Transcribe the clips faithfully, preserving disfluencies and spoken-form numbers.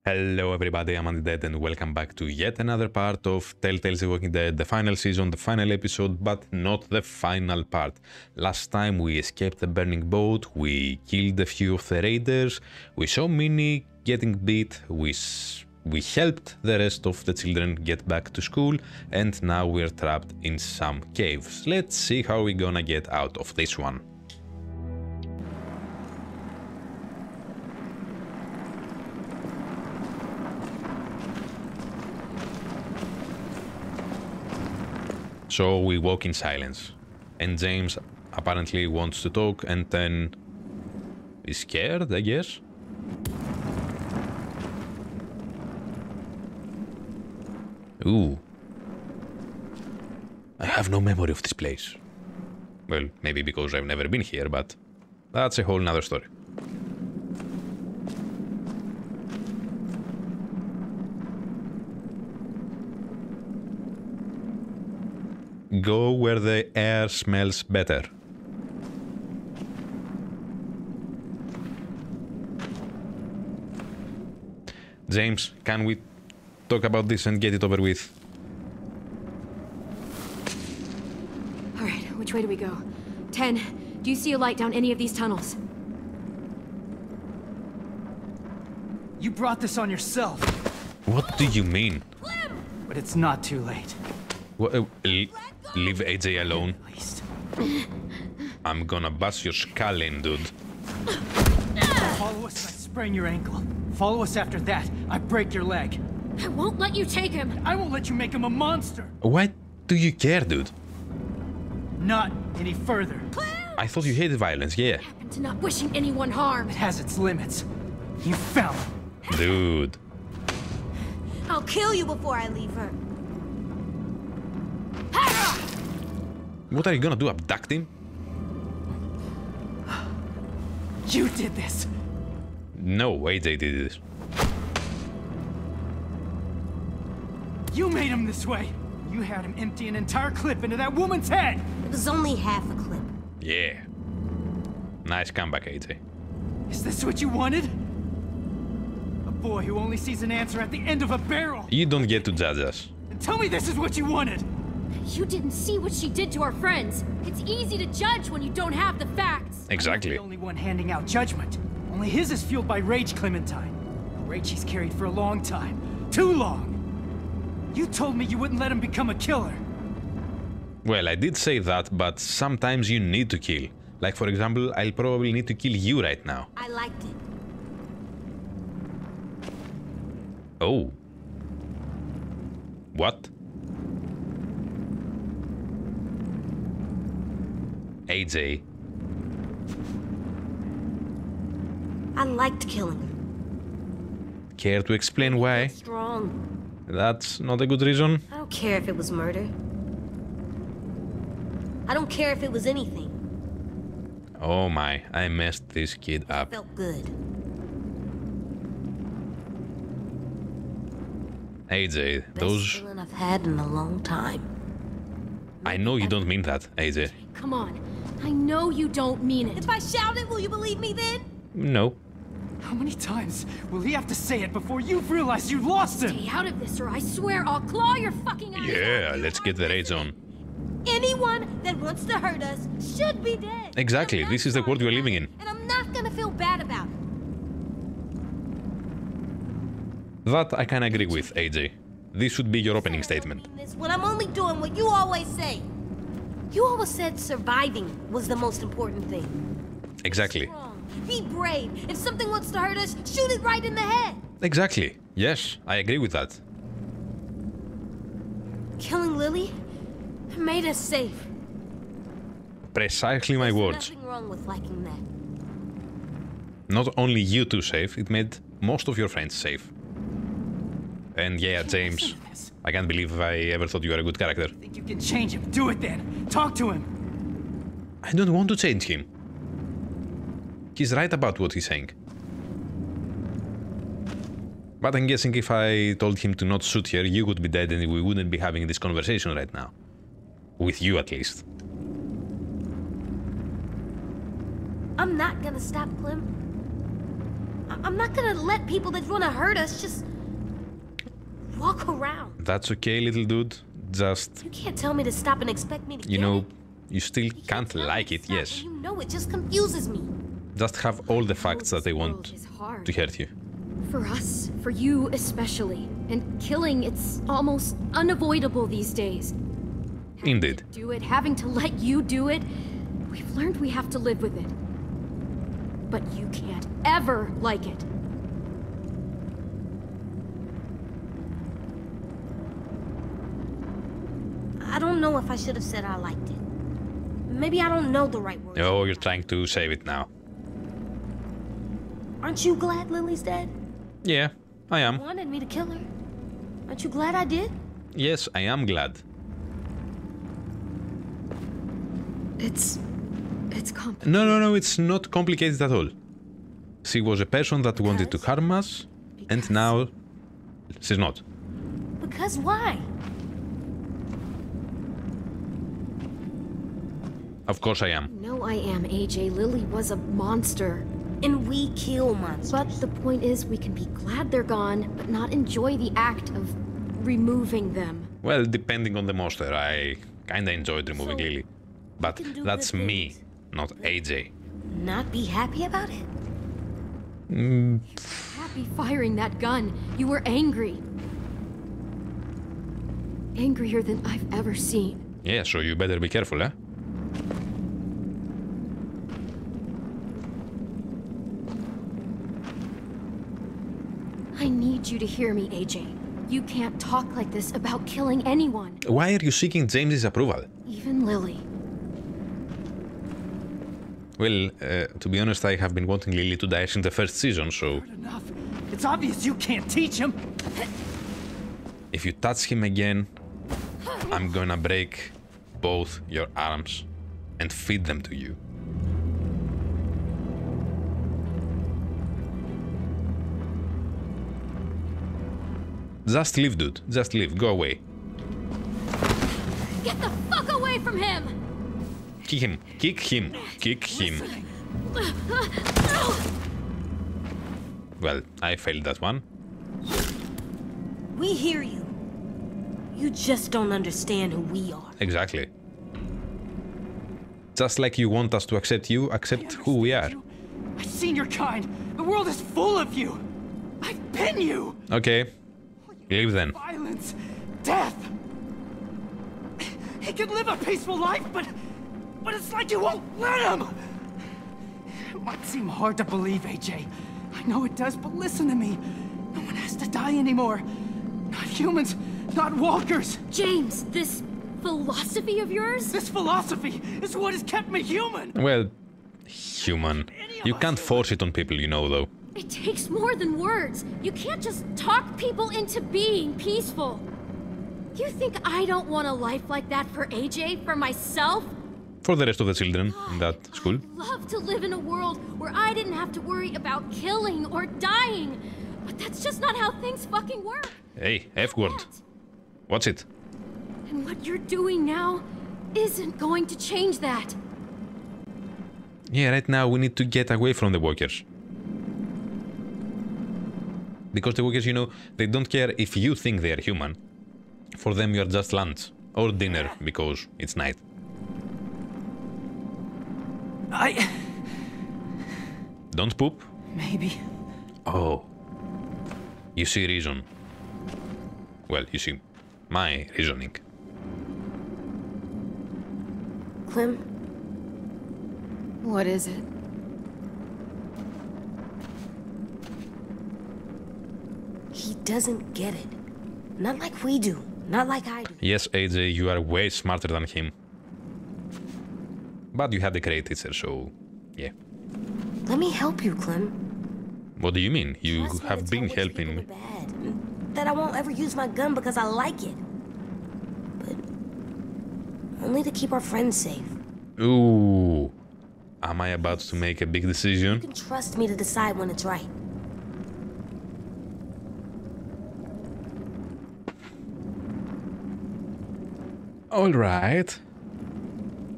Hello everybody, I'm Undead and welcome back to yet another part of Telltale The Walking Dead, the final season, the final episode, but not the final part. Last time we escaped the burning boat, we killed a few of the raiders, we saw Minnie getting beat, we, s we helped the rest of the children get back to school, and now we're trapped in some caves. Let's see how we're gonna get out of this one. So we walk in silence, and James apparently wants to talk and then is scared, I guess. Ooh. I have no memory of this place. Well, maybe because I've never been here, but that's a whole nother story. Go where the air smells better. James, can we talk about this and get it over with? Alright, which way do we go? Ten, do you see a light down any of these tunnels? You brought this on yourself. What do you mean? But it's not too late. What, uh, leave A J alone. At least. I'm gonna bust your skull in, dude. Follow us and I sprain your ankle. Follow us after that, I break your leg. I won't let you take him! I won't let you make him a monster. Why do you care, dude? Not any further. I thought you hated violence, yeah. Happen to not wishing anyone harm. It has its limits. You found it. Dude. I'll kill you before I leave her. What are you gonna do, abduct him? You did this. No, A J did this. You made him this way. You had him empty an entire clip into that woman's head. It was only half a clip. Yeah. Nice comeback, A J. Is this what you wanted? A boy who only sees an answer at the end of a barrel. You don't get to judge us. And tell me this is what you wanted. You didn't see what she did to our friends. It's easy to judge when you don't have the facts. Exactly. I'm not the only one handing out judgment. Only his is fueled by rage, Clementine. A rage he's carried for a long time. Too long. You told me you wouldn't let him become a killer. Well, I did say that, but sometimes you need to kill. Like, for example, I'll probably need to kill you right now. I liked it. Oh. What? A J. I liked killing him. Care to explain why? Strong. That's not a good reason. I don't care if it was murder. I don't care if it was anything. Oh my, I messed this kid up. Felt good. A J, Best those... feeling I've had in a long time. I know you don't mean that, A J. Come on. I know you don't mean it. If I shout it, will you believe me then? No. How many times will he have to say it before you've realized you lost him? Stay out of this or I swear I'll claw your fucking eyes Yeah, out. let's get the rage on. Anyone that wants to hurt us should be dead. Exactly, this is the world we're living in. And I'm not gonna feel bad about it. That I can agree with, A J. This should be your opening statement. When I'm only doing what you always say. You always said surviving was the most important thing. Exactly. Be brave. If something wants to hurt us, shoot it right in the head. Exactly. Yes, I agree with that. Killing Lily made us safe. Precisely my There's words. nothing wrong with liking that. Not only you two safe, it made most of your friends safe. And yeah, James, I can't believe I ever thought you were a good character. Think you can change him? Do it then. Talk to him. I don't want to change him. He's right about what he's saying. But I'm guessing if I told him to not shoot here, you would be dead and we wouldn't be having this conversation right now. With you, at least. I'm not gonna stop Clem. I I'm not gonna let people that wanna hurt us just walk around. That's okay, little dude. Just, You can't tell me to stop and expect me to you get know, it. you still You can't tell me like to it, stop yes. when You know it just confuses me. Just have all the facts that they This want world is hard. to hurt you. For us, for you especially. And killing, it's almost unavoidable these days. Indeed. Do it, having to let you do it. We've learned we have to live with it. But you can't ever like it. I don't know if I should have said I liked it. Maybe I don't know the right words. Oh, you're trying to save it now. Aren't you glad Lily's dead? Yeah, I am. You wanted me to kill her. Aren't you glad I did? Yes, I am glad. It's... it's complicated. No, no, no, it's not complicated at all. She was a person that wanted to harm us, and now she's not. Because why? Of course I am. No, I am, A J. Lily was a monster. And we kill monsters. But the point is, we can be glad they're gone, but not enjoy the act of removing them. Well, depending on the monster, I kinda enjoyed removing So, Lily. But can do that's good me, things. not A J. Not be happy about it? Mm, Happy firing that gun. You were angry. Angrier than I've ever seen. yeah, so you better be careful, eh? I need you to hear me, A J. You can't talk like this about killing anyone. Why are you seeking James's approval? Even Lily. Well, uh, to be honest, I have been wanting Lily to die since the first season, so Enough. It's obvious you can't teach him. if you touch him again, I'm gonna break both your arms and feed them to you. Just leave, dude. Just leave. Go away. Get the fuck away from him! Kick him. Kick him. Kick him. Well, I failed that one. We hear you. You just don't understand who we are. Exactly. Just like you want us to accept you, accept who we are. You. I've seen your kind. The world is full of you. I've been you. Okay. Leave then. Violence, death. He could live a peaceful life, but but it's like you won't let him. It might seem hard to believe, A J. I know it does, but listen to me. No one has to die anymore. Not humans, not walkers. James, this philosophy of yours? This philosophy is what has kept me human. Well, human. You can't force it on people, you know, though. It takes more than words. You can't just talk people into being peaceful. You think I don't want a life like that for A J, for myself? For the rest of the children in that school. I'd love to live in a world where I didn't have to worry about killing or dying. But that's just not how things fucking work. Hey, F word. Watch it. And what you're doing now isn't going to change that. Yeah, right now we need to get away from the walkers. Because the walkers, you know, they don't care if you think they are human. For them, you are just lunch or dinner because it's night. I... Don't poop. Maybe. Oh. You see reason. Well, you see my reasoning. Clem, What is it? he doesn't get it. Not like we do. Not like I do. Yes, A J, you are way smarter than him. But you had a great teacher, so yeah. Let me help you, Clem. What do you mean? You Trust me have to tell been which people helping are me. bad, and that I won't ever use my gun because I like it. But only to keep our friends safe. Ooh. Am I about to make a big You decision? can trust me to decide when it's right. Alright.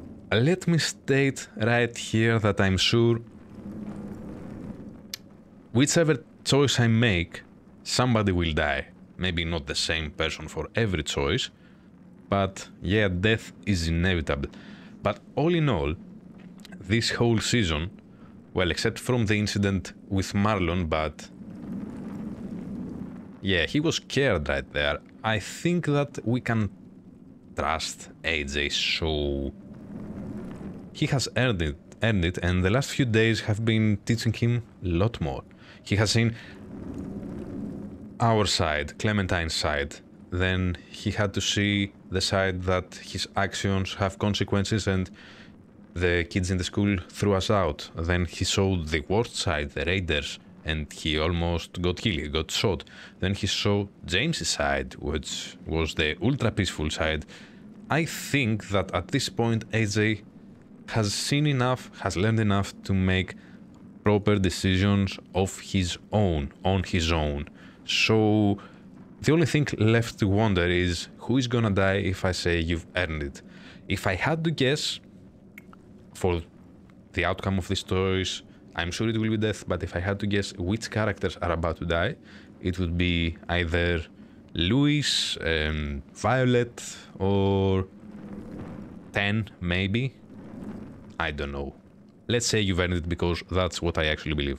Let me state right here that I'm sure whichever choice I make, somebody will die. Maybe not the same person for every choice, but yeah, death is inevitable. But all in all, this whole season, well, except from the incident with Marlon, but yeah, he was scared right there. I think that we can trust A J, so he has earned it, earned it, and the last few days have been teaching him a lot more. He has seen our side, Clementine's side, then he had to see the side that his actions have consequences and the kids in the school threw us out. Then he saw the worst side, the raiders, and he almost got killed, he got shot. Then he saw James's side, which was the ultra peaceful side. I think that at this point A J has seen enough, has learned enough to make proper decisions of his own, on his own. So the only thing left to wonder is who is gonna die if I say you've earned it. If I had to guess for the outcome of this choice, I'm sure it will be death, but if I had to guess which characters are about to die, it would be either Louis, um, Violet, or Ten, maybe. I don't know. Let's say you've earned it because that's what I actually believe.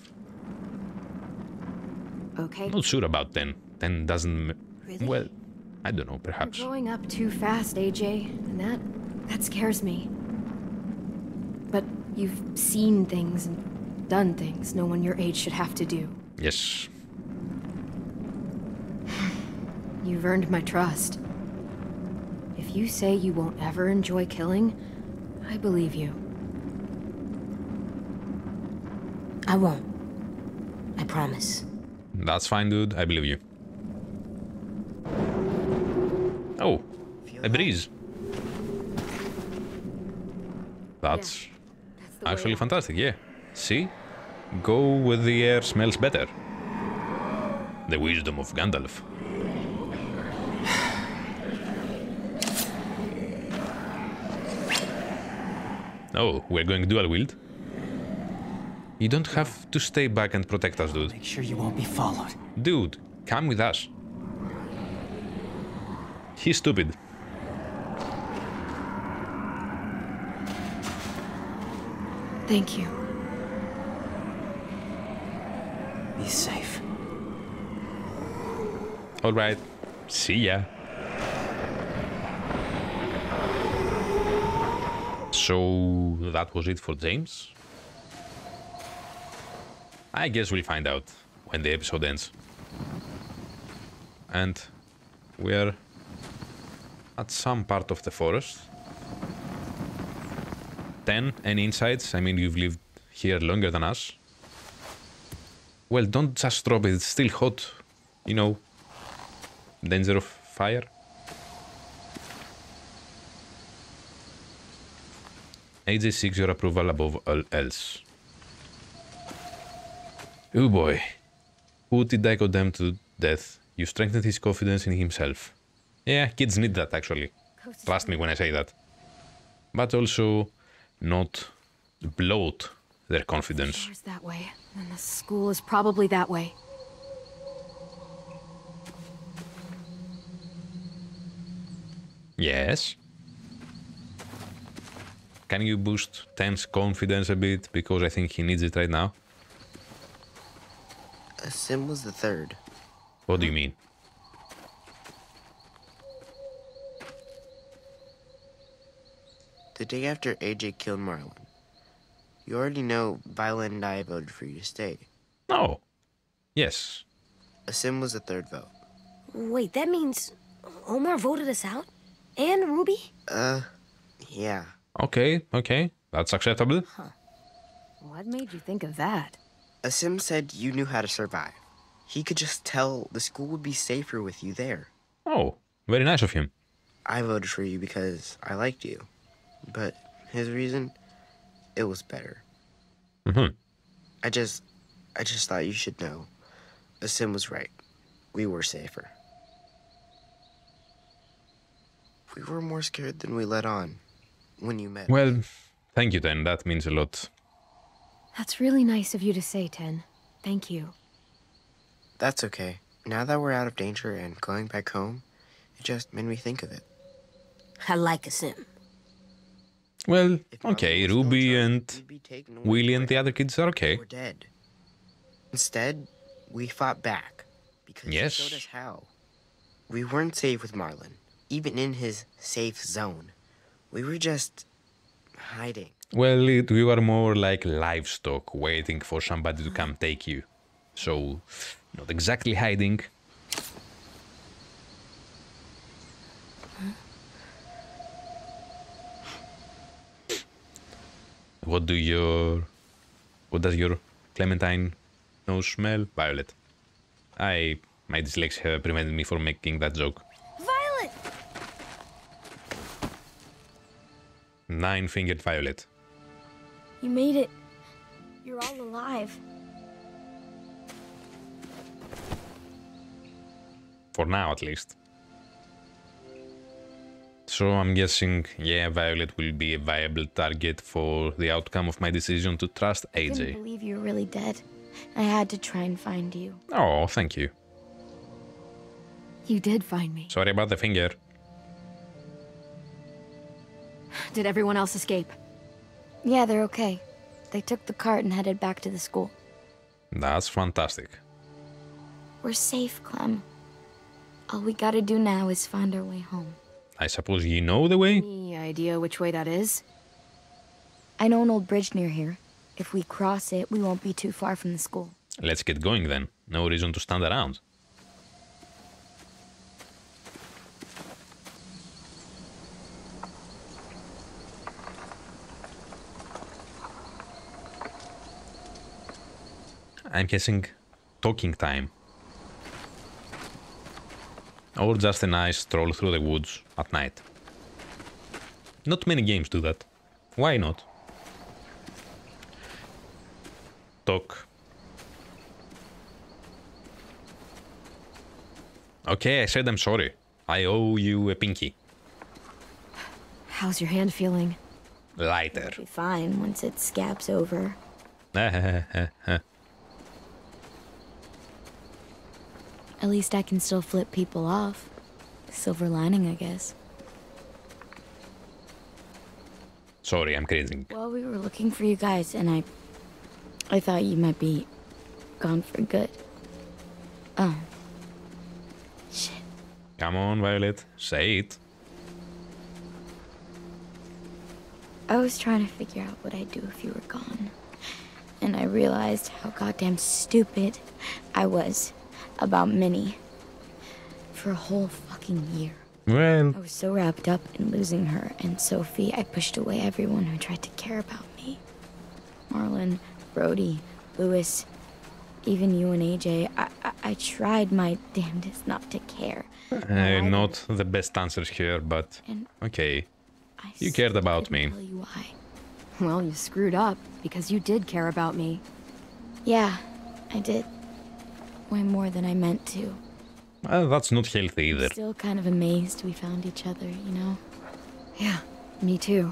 Okay. Not sure about Ten. Ten doesn't... Really? Well, I don't know, perhaps. You're growing up too fast, A J, and that... that scares me. But you've seen things and done things no one your age should have to do. Yes. You've earned my trust. If you say you won't ever enjoy killing, I believe you. I won't. I promise. That's fine, dude. I believe you. Oh, a breeze. That's That's the way actually out. fantastic, yeah. See? Go where the air smells better. The wisdom of Gandalf. Oh, we're going dual wield. You don't have to stay back and protect us, dude. Make sure you won't be followed. Dude, come with us. He's stupid. Thank you. Be safe. Alright, see ya. So that was it for James? I guess we'll find out when the episode ends. And we're at some part of the forest. Ten, any insights? I mean, you've lived here longer than us. Well, don't just drop it, it's still hot. You know, danger of fire. A J seeks your approval above all else. Oh boy. Who did I condemn to death? You strengthened his confidence in himself. Yeah, kids need that actually. Trust me when I say that. But also not bloat their confidence. Shore's that way, and the school is probably that way. Yes. Can you boost Ten's confidence a bit? Because I think he needs it right now. A sim was the third. What do you mean? The day after A J killed Marlon. You already know Violet and I voted for you to stay. Oh. Yes. A sim was the third vote. Wait, that means Omar voted us out? And Ruby? Uh, yeah. Okay, okay. That's acceptable. What made you think of that? A sim said you knew how to survive. He could just tell the school would be safer with you there. Oh, very nice of him. I voted for you because I liked you. But his reason, it was better. Mm-hmm. I just, I just thought you should know. A sim was right. We were safer. We were more scared than we let on when you met. Well, thank you, Ten. That means a lot. That's really nice of you to say, Ten. Thank you. That's okay. Now that we're out of danger and going back home, it just made me think of it. I like a sim. Well, If Marlon okay, was still in Ruby charge, and we'd be taken away Willie and the quick. other kids are okay. We're dead. Instead, we fought back because Yes. he showed us how. We weren't safe with Marlon, even in his safe zone. We were just hiding. Well, it, we were more like livestock waiting for somebody to come take you. So, not exactly hiding. What do your... What does your Clementine nose smell? Violet. I... My dyslexia prevented me from making that joke. Violet! Nine-fingered Violet. You made it. You're all alive. For now, at least. So I'm guessing, yeah, Violet will be a viable target for the outcome of my decision to trust I A J. didn't believe you were really dead. I had to try and find you. Oh, thank you. You did find me. Sorry about the finger. Did everyone else escape? Yeah, they're okay. They took the cart and headed back to the school. That's fantastic. We're safe, Clem. All we gotta do now is find our way home. I suppose you know the way? Any idea which way that is? I know an old bridge near here. If we cross it, we won't be too far from the school. Let's get going then. No reason to stand around. I'm guessing talking time. Or just a nice stroll through the woods at night. Not many games do that. Why not? Talk. Okay, I said I'm sorry. I owe you a pinky. How's your hand feeling? Lighter. It'll be fine once it scabs over. At least I can still flip people off. Silver lining, I guess. Sorry, I'm cringing. Well, we were looking for you guys, and I... I thought you might be gone for good. Oh. Shit. Come on, Violet. Say it. I was trying to figure out what I'd do if you were gone. And I realized how goddamn stupid I was about Minnie. For a whole fucking year. Well, I was so wrapped up in losing her and Sophie, I pushed away everyone who tried to care about me. Marlon, Brody, Lewis, even you and A J. I, I, I tried my damnedest not to care. uh, not the best answers here, but And okay. I You cared still about couldn't me. Tell you why. Well, you screwed up, because you did care about me. Yeah, I did. Way more than I meant to. Well, that's not healthy either. Still kind of amazed we found each other, you know? Yeah, me too.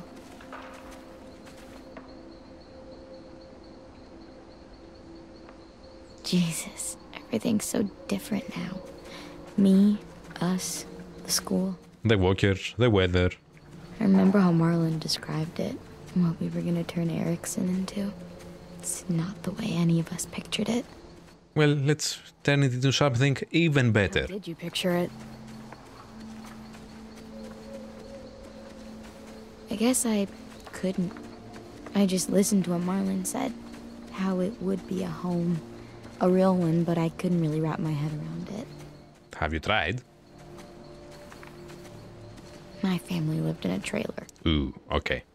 Jesus, everything's so different now. Me, us, the school. The walkers, the weather. I remember how Marlon described it, and what we were gonna turn Erickson into. It's not the way any of us pictured it. Well, let's turn it into something even better. How did you picture it? I guess I couldn't. I just listened to what Marlon said. How it would be a home. A real one, but I couldn't really wrap my head around it. Have you tried? My family lived in a trailer. Ooh, okay.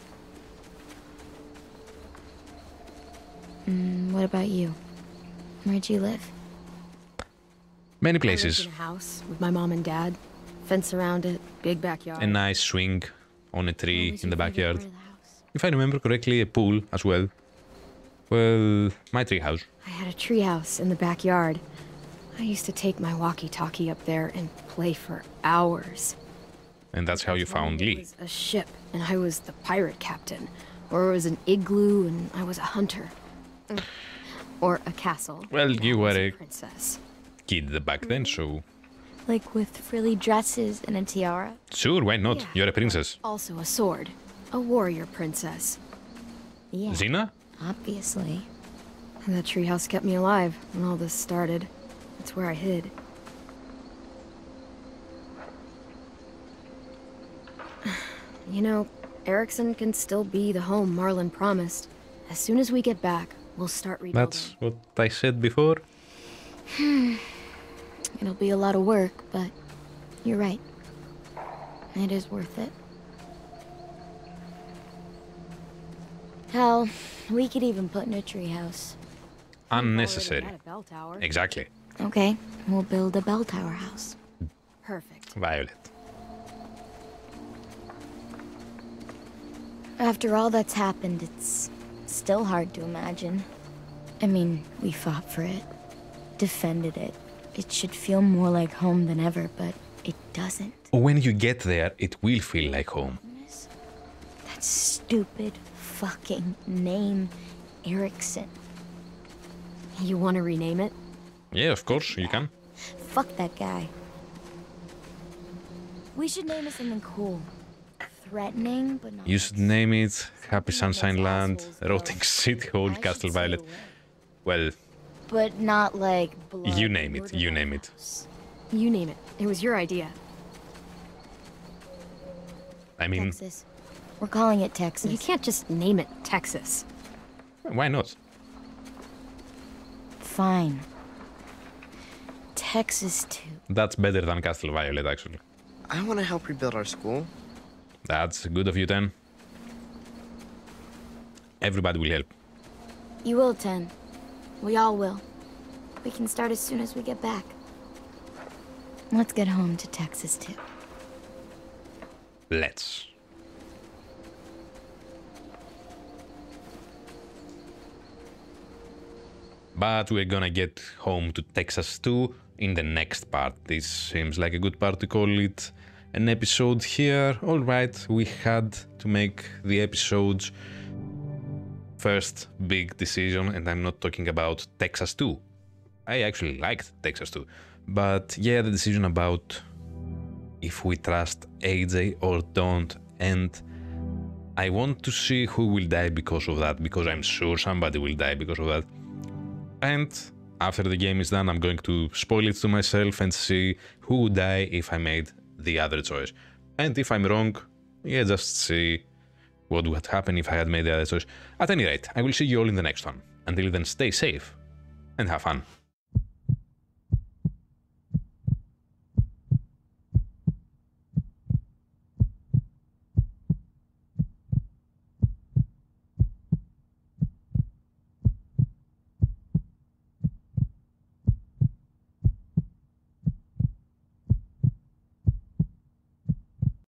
Mm, what about you? Where'd you live? Many I lived places. in a house with my mom and dad. Fence around it, big backyard. A nice swing on a What tree was in your the favorite backyard. part of the house? If I remember correctly, a pool as well. Well, my treehouse. I had a treehouse in the backyard. I used to take my walkie-talkie up there and play for hours. And that's how you found It Lee. was a ship, and I was the pirate captain. Or it was an igloo, and I was a hunter. Or a castle. Well, you I was were a princess. kid back then, so... Like with frilly dresses and a tiara? Sure, why not? Yeah, You're a princess. Also a sword. A warrior princess. Yeah, Xena? obviously. And that treehouse kept me alive when all this started. That's where I hid. You know, Erickson can still be the home Marlon promised. As soon as we get back, we'll start rebuilding. That's what I said before. It'll be a lot of work, but you're right. It is worth it. Hell, we could even put in a treehouse. Unnecessary. We've already had a bell tower. Exactly. Okay, we'll build a bell tower house. Perfect. Violet. After all that's happened, it's still hard to imagine. I mean, we fought for it, defended it. It should feel more like home than ever, but it doesn't. When you get there, it will feel like home. That stupid fucking name, Erickson. You want to rename it? Yeah, of course, you can. Fuck that guy. We should name it something cool. Threatening, but not... You should name it Happy Sunshine Land, Rotting City Hall, I should Castle say Violet. the word. Well, But not like blood, you name it, murder you name it. house. You name it. It was your idea. I mean, Texas. We're calling it Texas. You can't just name it Texas. why not? Fine. Texas too. That's better than Castle Violet, actually. I want to help rebuild our school. That's good of you, Ten. Everybody will help. You will, Ten. We all will. We can start as soon as we get back. Let's get home to Texas too. Let's. But we're gonna get home to Texas too in the next part. This seems like a good part to call it an episode here. Alright, we had to make the episode's first big decision, and I'm not talking about Texas two. I actually liked Texas two. But yeah, the decision about if we trust A J or don't, and I want to see who will die because of that, because I'm sure somebody will die because of that. And after the game is done, I'm going to spoil it to myself and see who would die if I made the other choice. And if I'm wrong, yeah, just see what would happen if I had made the other choice. At any rate, I will see you all in the next one. Until then, stay safe and have fun.